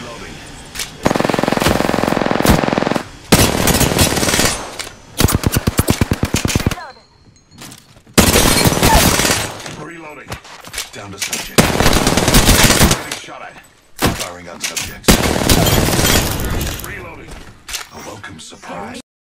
Reloading. Down to subject. Getting shot at. Firing on subjects.